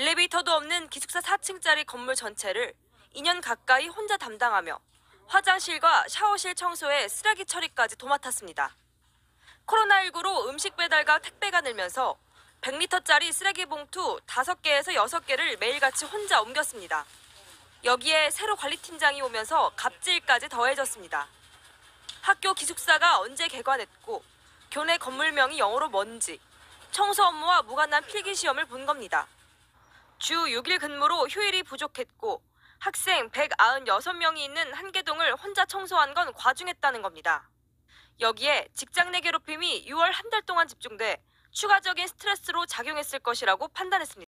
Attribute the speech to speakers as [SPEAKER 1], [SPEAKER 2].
[SPEAKER 1] 엘리베이터도 없는 기숙사 4층짜리 건물 전체를 2년 가까이 혼자 담당하며 화장실과 샤워실 청소에 쓰레기 처리까지 도맡았습니다. 코로나19로 음식 배달과 택배가 늘면서 100리터짜리 쓰레기 봉투 5개에서 6개를 매일같이 혼자 옮겼습니다. 여기에 새로 관리팀장이 오면서 갑질까지 더해졌습니다. 학교 기숙사가 언제 개관했고 교내 건물명이 영어로 뭔지 청소 업무와 무관한 필기시험을 본 겁니다. 주 6일 근무로 휴일이 부족했고 학생 196명이 있는 한개동을 혼자 청소한 건 과중했다는 겁니다. 여기에 직장 내 괴롭힘이 6월 한 달 동안 집중돼 추가적인 스트레스로 작용했을 것이라고 판단했습니다.